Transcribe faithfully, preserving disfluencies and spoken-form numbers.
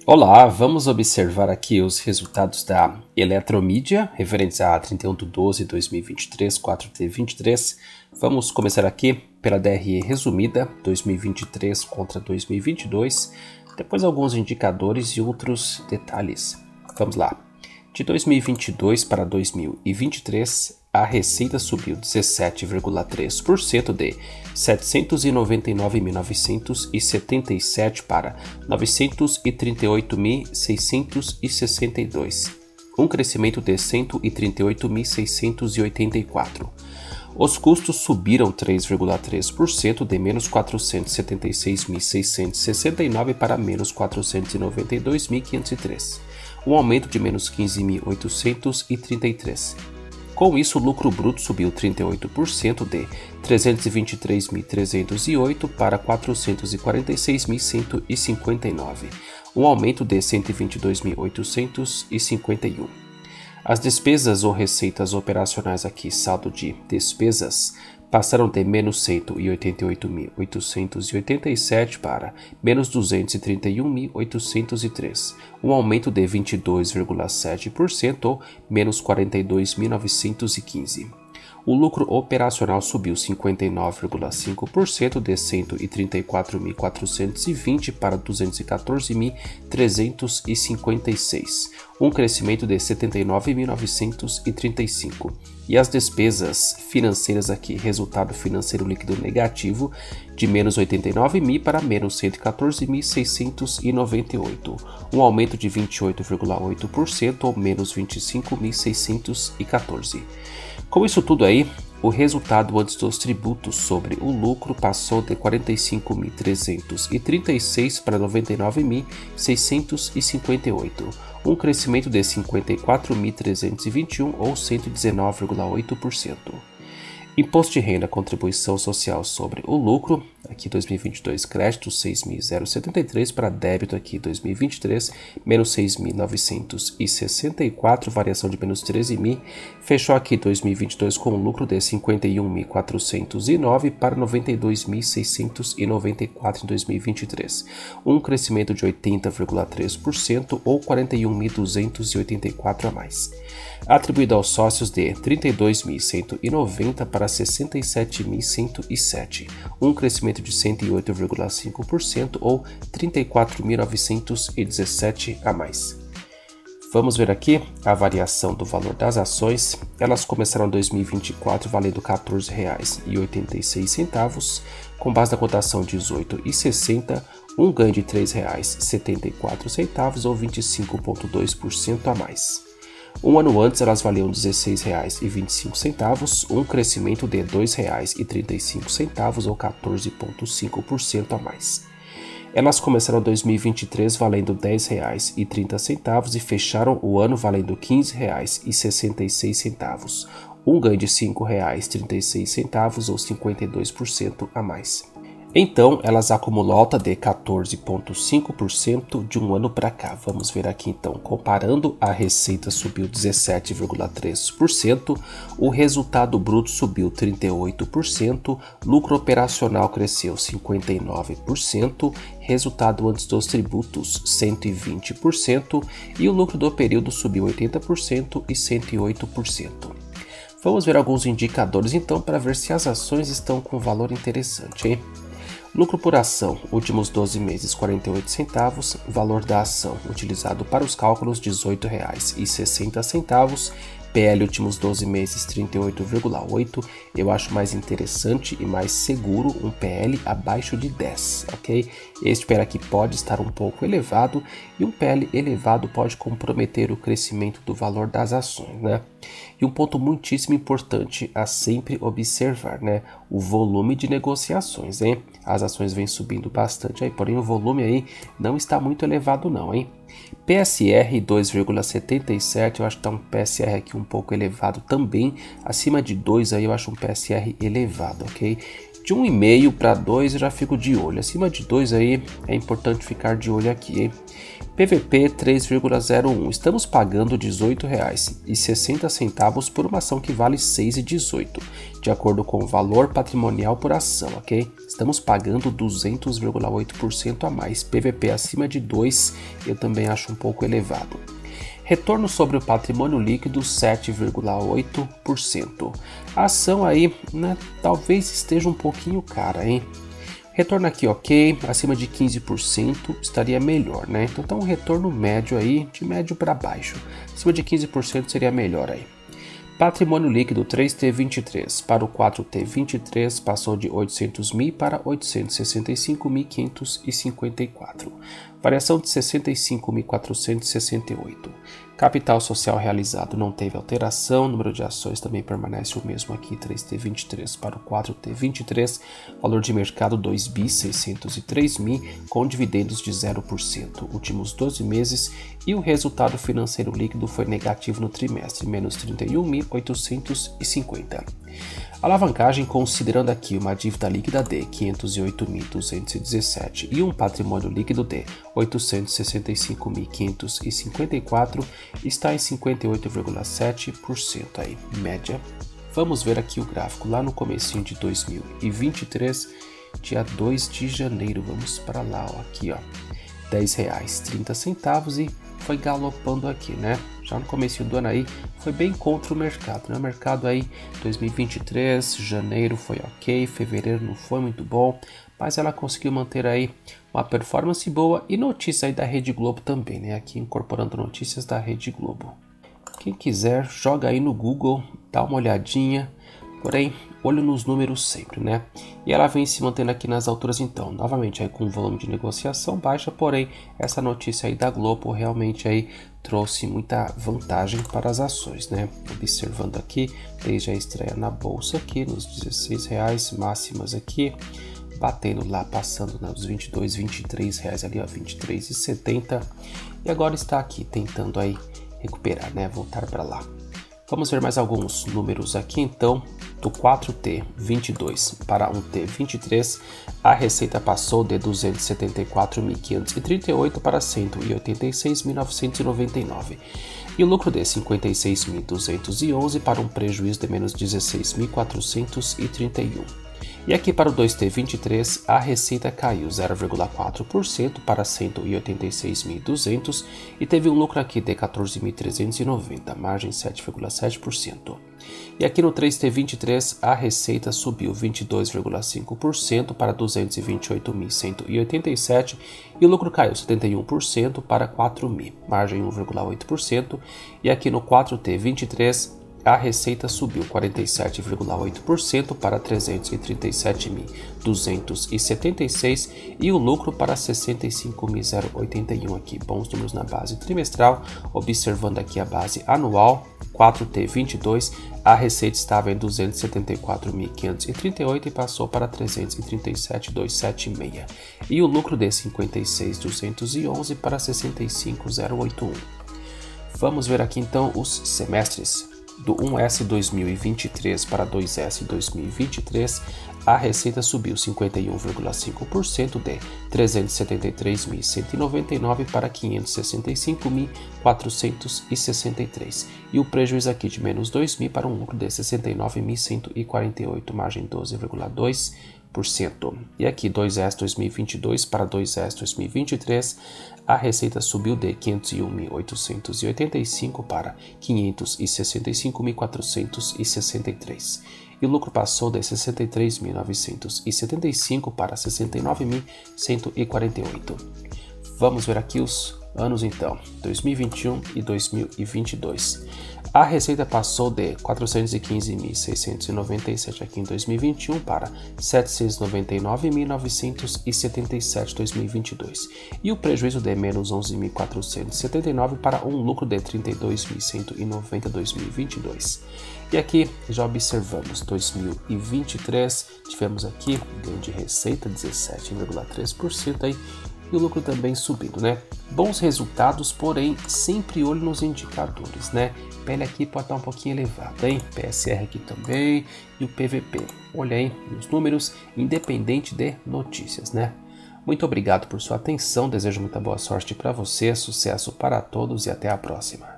Olá, vamos observar aqui os resultados da Eletromidia, referentes a trinta e um de doze de dois mil e vinte e três, quatro T vinte e três. Vamos começar aqui pela D R E resumida, dois mil e vinte e três contra dois mil e vinte e dois, depois alguns indicadores e outros detalhes. Vamos lá. De dois mil e vinte e dois para dois mil e vinte e três, a receita subiu dezessete vírgula três por cento de setecentos e noventa e nove mil novecentos e setenta e sete para novecentos e trinta e oito mil seiscentos e sessenta e dois, um crescimento de cento e trinta e oito mil seiscentos e oitenta e quatro. Os custos subiram três vírgula três por cento de menos quatrocentos e setenta e seis mil seiscentos e sessenta e nove para menos quatrocentos e noventa e dois mil quinhentos e três, um aumento de menos quinze mil oitocentos e trinta e três. Com isso, o lucro bruto subiu trinta e oito por cento de trezentos e vinte e três mil trezentos e oito para quatrocentos e quarenta e seis mil cento e cinquenta e nove, um aumento de cento e vinte e dois mil oitocentos e cinquenta e um. As despesas ou receitas operacionais aqui, saldo de despesas, passaram de menos cento e oitenta e oito mil oitocentos e oitenta e sete para menos duzentos e trinta e um mil oitocentos e três, um aumento de vinte e dois vírgula sete por cento ou menos quarenta e dois mil novecentos e quinze. O lucro operacional subiu cinquenta e nove vírgula cinco por cento de cento e trinta e quatro mil quatrocentos e vinte para duzentos e quatorze mil trezentos e cinquenta e seis, um crescimento de setenta e nove mil novecentos e trinta e cinco. E as despesas financeiras aqui, resultado financeiro líquido negativo de menos oitenta e nove mil para menos cento e quatorze mil seiscentos e noventa e oito, um aumento de vinte e oito vírgula oito por cento ou menos vinte e cinco mil seiscentos e quatorze. Com isso tudo aí, o resultado antes dos tributos sobre o lucro passou de quarenta e cinco mil trezentos e trinta e seis para noventa e nove mil seiscentos e cinquenta e oito, um crescimento de cinquenta e quatro mil trezentos e vinte e um ou cento e dezenove vírgula oito por cento. Imposto de renda, contribuição social sobre o lucro, aqui dois mil e vinte e dois, crédito seis mil setenta e três para débito aqui dois mil e vinte e três, menos seis mil novecentos e sessenta e quatro, variação de menos treze mil, fechou aqui dois mil e vinte e dois com um lucro de cinquenta e um mil quatrocentos e nove para noventa e dois mil seiscentos e noventa e quatro em dois mil e vinte e três, um crescimento de oitenta vírgula três por cento ou quarenta e um mil duzentos e oitenta e quatro a mais. Atribuído aos sócios de trinta e dois mil cento e noventa para sessenta e sete mil cento e sete, um crescimento de cento e oito vírgula cinco por cento ou trinta e quatro mil novecentos e dezessete a mais. Vamos ver aqui a variação do valor das ações. Elas começaram em dois mil e vinte e quatro valendo quatorze reais e oitenta e seis centavos, com base na cotação dezoito reais e sessenta centavos, um ganho de três reais e setenta e quatro centavos ou vinte e cinco vírgula dois por cento a mais. Um ano antes elas valiam dezesseis reais e vinte e cinco centavos, um crescimento de dois reais e trinta e cinco centavos ou quatorze vírgula cinco por cento a mais. Elas começaram dois mil e vinte e três valendo dez reais e trinta centavos e fecharam o ano valendo quinze reais e sessenta e seis centavos, um ganho de cinco reais e trinta e seis centavos ou cinquenta e dois por cento a mais. Então, elas acumulam alta de quatorze vírgula cinco por cento de um ano para cá. Vamos ver aqui então, comparando, a receita subiu dezessete vírgula três por cento, o resultado bruto subiu trinta e oito por cento, lucro operacional cresceu cinquenta e nove por cento, resultado antes dos tributos cento e vinte por cento e o lucro do período subiu oitenta por cento e cento e oito por cento. Vamos ver alguns indicadores então para ver se as ações estão com valor interessante, hein? Lucro por ação, últimos doze meses, quarenta e oito centavos, valor da ação utilizado para os cálculos, dezoito reais e sessenta centavos, P L últimos doze meses, trinta e oito vírgula oito, eu acho mais interessante e mais seguro um P L abaixo de dez, ok? Este P L aqui pode estar um pouco elevado e um P L elevado pode comprometer o crescimento do valor das ações, né? E um ponto muitíssimo importante a sempre observar, né? O volume de negociações, hein? As ações vêm subindo bastante aí, porém o volume aí não está muito elevado não, hein? P S R dois vírgula setenta e sete, eu acho que está um P S R aqui um pouco elevado também, acima de dois aí eu acho um P S R elevado, ok? De um vírgula cinco para dois eu já fico de olho, acima de dois aí é importante ficar de olho aqui, hein? P V P três vírgula zero um, estamos pagando dezoito reais e sessenta centavos por uma ação que vale seis reais e dezoito centavos, de acordo com o valor patrimonial por ação, ok? Estamos pagando duzentos vírgula oito por cento a mais, P V P acima de dois eu também acho um pouco elevado. Retorno sobre o patrimônio líquido sete vírgula oito por cento. A ação aí, né, talvez esteja um pouquinho cara, hein? Retorno aqui ok, acima de quinze por cento estaria melhor, né? Então tá um retorno médio aí, de médio para baixo. Acima de quinze por cento seria melhor aí. Patrimônio líquido três T vinte e três para o quatro T vinte e três passou de oitocentos mil para oitocentos e sessenta e cinco mil quinhentos e cinquenta e quatro. Variação de sessenta e cinco mil quatrocentos e sessenta e oito. Capital social realizado não teve alteração, número de ações também permanece o mesmo aqui, três T vinte e três para o quatro T vinte e três, valor de mercado dois bilhões seiscentos e três mil, com dividendos de zero por cento, últimos doze meses, e o resultado financeiro líquido foi negativo no trimestre, menos trinta e um mil oitocentos e cinquenta. Alavancagem considerando aqui uma dívida líquida de quinhentos e oito mil duzentos e dezessete e um patrimônio líquido de oitocentos e sessenta e cinco mil quinhentos e cinquenta e quatro está em cinquenta e oito vírgula sete por cento aí, média. Vamos ver aqui o gráfico lá no comecinho de dois mil e vinte e três, dia dois de janeiro, vamos para lá, ó, aqui ó, dez reais e trinta centavos e foi galopando aqui, né? Já no começo do ano aí foi bem contra o mercado, né? O mercado aí dois mil e vinte e três, janeiro foi ok, fevereiro não foi muito bom, mas ela conseguiu manter aí uma performance boa e notícia aí da Rede Globo também, né? Aqui incorporando notícias da Rede Globo. Quem quiser joga aí no Google, dá uma olhadinha, porém olho nos números sempre, né? E ela vem se mantendo aqui nas alturas então, novamente aí com um volume de negociação baixa, porém essa notícia aí da Globo realmente aí trouxe muita vantagem para as ações, né? Observando aqui, desde a estreia na bolsa aqui nos dezesseis reais, máximas aqui, batendo lá, passando nos vinte e dois, vinte e três reais ali, ó, vinte e três reais e setenta centavos, e agora está aqui tentando aí recuperar, né? Voltar para lá. Vamos ver mais alguns números aqui então. Do quatro T vinte e dois para um T vinte e três, a receita passou de duzentos e setenta e quatro mil quinhentos e trinta e oito para cento e oitenta e seis mil novecentos e noventa e nove. E o lucro de cinquenta e seis mil duzentos e onze para um prejuízo de menos dezesseis mil quatrocentos e trinta e um. E aqui para o dois T vinte e três, a receita caiu zero vírgula quatro por cento para cento e oitenta e seis mil e duzentos e teve um lucro aqui de quatorze mil trezentos e noventa, margem sete vírgula sete por cento. E aqui no três T vinte e três, a receita subiu vinte e dois vírgula cinco por cento para duzentos e vinte e oito mil cento e oitenta e sete e o lucro caiu setenta e um por cento para quatro mil, margem um vírgula oito por cento. E aqui no quatro T vinte e três, a receita subiu quarenta e sete vírgula oito por cento para trezentos e trinta e sete mil duzentos e setenta e seis e o lucro para sessenta e cinco mil oitenta e um aqui, bons números na base trimestral. Observando aqui a base anual, quatro T vinte e dois, a receita estava em duzentos e setenta e quatro mil quinhentos e trinta e oito e passou para trezentos e trinta e sete mil duzentos e setenta e seis e o lucro de cinquenta e seis mil duzentos e onze para sessenta e cinco mil oitenta e um. Vamos ver aqui então os semestres. Do um S dois mil e vinte e três para dois S dois mil e vinte e três, a receita subiu cinquenta e um vírgula cinco por cento de trezentos e setenta e três mil cento e noventa e nove para quinhentos e sessenta e cinco mil quatrocentos e sessenta e três e o prejuízo aqui de menos dois mil para um lucro de sessenta e nove mil cento e quarenta e oito, margem doze vírgula dois por cento. E aqui dois S dois mil e vinte e dois para dois S dois mil e vinte e três, a receita subiu de quinhentos e um mil oitocentos e oitenta e cinco para quinhentos e sessenta e cinco mil quatrocentos e sessenta e três e o lucro passou de sessenta e três mil novecentos e setenta e cinco para sessenta e nove mil cento e quarenta e oito. Vamos ver aqui os anos então, dois mil e vinte e um e dois mil e vinte e dois. A receita passou de quatrocentos e quinze mil seiscentos e noventa e sete aqui em dois mil e vinte e um para setecentos e noventa e nove mil novecentos e setenta e sete em dois mil e vinte e dois e o prejuízo de menos onze mil quatrocentos e setenta e nove para um lucro de trinta e dois mil cento e noventa em dois mil e vinte e dois. E aqui já observamos dois mil e vinte e três, tivemos aqui ganho de receita dezessete vírgula três por cento aí, e o lucro também subindo, né? Bons resultados, porém sempre olho nos indicadores, né? P L aqui pode estar um pouquinho elevado, hein? P S R aqui também e o P V P. Olha aí nos números, independente de notícias, né? Muito obrigado por sua atenção, desejo muita boa sorte para você, sucesso para todos e até a próxima.